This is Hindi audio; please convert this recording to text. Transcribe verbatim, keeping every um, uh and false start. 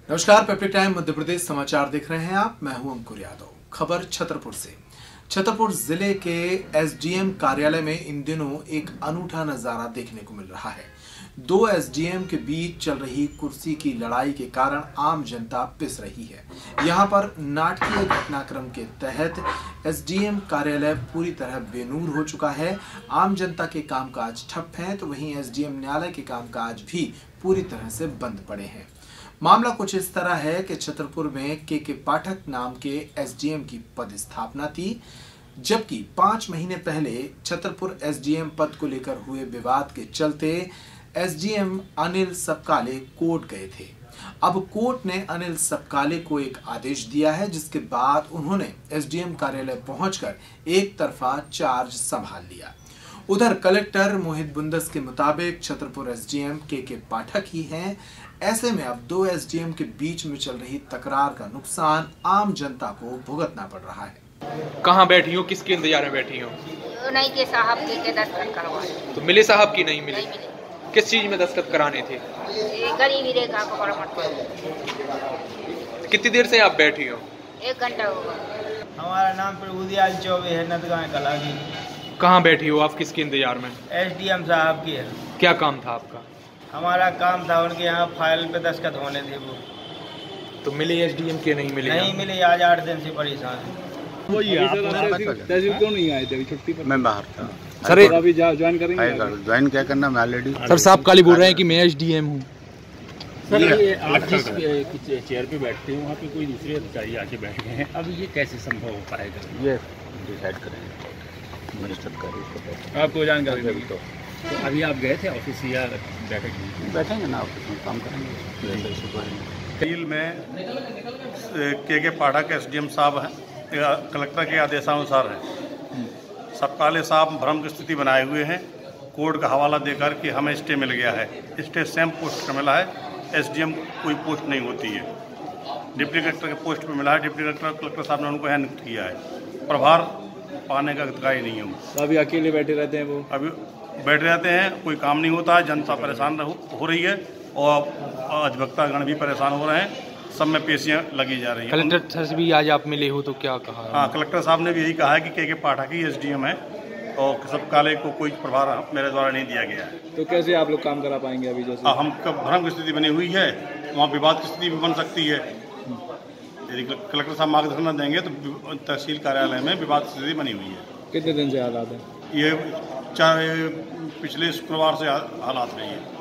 नमस्कार, पेप्टिक टाइम मध्य प्रदेश समाचार देख रहे हैं आप। मैं हूं अंकुर यादव। खबर छतरपुर से। छतरपुर जिले के एसडीएम कार्यालय में इन दिनों एक अनूठा नजारा देखने को मिल रहा है। दो एसडीएम के बीच चल रही कुर्सी की लड़ाई के कारण आम जनता पिस रही है। यहां पर नाटकीय घटनाक्रम के तहत एसडीएम कार्यालय पूरी तरह बेनूर हो चुका है। आम जनता के कामकाज ठप हैं, तो वहीं एसडीएम न्यायालय के कामकाज भी पूरी तरह से बंद पड़े हैं। मामला कुछ इस तरह है कि छतरपुर में के के पाठक नाम के एसडीएम की पदस्थापना थी, जबकि पांच महीने पहले छतरपुर एसडीएम पद को लेकर हुए विवाद के चलते एसडीएम अनिल सबकाले कोर्ट गए थे। अब कोर्ट ने अनिल सबकाले को एक आदेश दिया है, जिसके बाद उन्होंने एसडीएम कार्यालय पहुंचकर एक तरफा चार्ज संभाल लिया। उधर कलेक्टर मोहित बुंदस के मुताबिक छतरपुर एसडीएम के के पाठक ही हैं। ऐसे में अब दो एसडीएम के बीच में चल रही तकरार का नुकसान आम जनता को भुगतना पड़ रहा है। कहाँ बैठी हो, किसके इंतजार में बैठी हो? नहीं के साहब के, के दस्तखत करवाए तो मिले साहब की नहीं मिले? नहीं मिले। किस चीज में दस्तखत कराने थे? ये गरीबी रेखा को परामर्श। कितनी देर से आप बैठी हो? एक घंटा होगा। हमारा नाम प्रभुदयाल चौबे है, नदगांव कलागी। कहाँ बैठी हो आप, किसके इंतजार में? एसडीएम साहब की है। क्या काम था आपका? हमारा काम था उनके यहाँ फाइल पे दस्तखत होने थे। वो तो मिले एसडीएम के नहीं मिले? नहीं मिले, आज आठ दिन से परेशान है। वही आप क्यों नहीं आए थे अभी छुट्टी पर? मैं बाहर था सर, अभी ज्वाइन करेंगे? ज्वाइन क्या करना, मैं ऑलरेडी। सर साहब काली बोल रहे हैं कि मैं एसडीएम हूँ। सर ये आप जिस चेयर पे बैठते हैं वहाँ पे कोई दूसरे अधिकारी आके बैठ गए हैं, अब ये कैसे संभव हो पाएगा? ये डिसाइड करेंगे, मिनिस्टर का आपको जानकारी मिली तो तो अभी आप गए थे ऑफिस या बैठक में? बैठेंगे ना, ऑफिस में काम करेंगे। तहसील में के के पाठक एसडीएम साहब हैं, कलेक्टर के आदेशानुसार हैं। सबकाले साहब भ्रम की स्थिति बनाए हुए हैं। कोर्ट का हवाला देकर कि हमें स्टे मिल गया है। स्टे सेम पोस्ट पर मिला है, एसडीएम कोई पोस्ट नहीं होती है। डिप्टी कलेक्टर के पोस्ट पर मिला है। डिप्टी कलेक्टर कलेक्टर साहब ने उनको यहाँ नियुक्त किया है। प्रभार पाने का अधिकारी नहीं है। तो अभी अकेले बैठे रहते हैं वो? अभी बैठे रहते हैं, कोई काम नहीं होता है। जनता परेशान हो रही है और अधिवक्तागण भी परेशान हो रहे हैं। सब में पेशियां लगी जा रही हैं। कलेक्टर सर से भी आज आप मिले हो तो क्या कहा? हाँ, कलेक्टर साहब ने भी यही कहा है कि के के पाठक ही एसडीएम है और सबकाले को कोई प्रभार मेरे द्वारा नहीं दिया गया है। तो कैसे आप लोग काम करा पाएंगे अभी? जैसे हम भ्रम की स्थिति बनी हुई है, वहाँ विवाद की स्थिति भी बन सकती है। यदि कलेक्टर साहब मार्गदर्शन देंगे तो तहसील कार्यालय में विवाद की स्थिति बनी हुई है। कितने दिन से हालात है ये चाहे पिछले शुक्रवार से हालात रही है।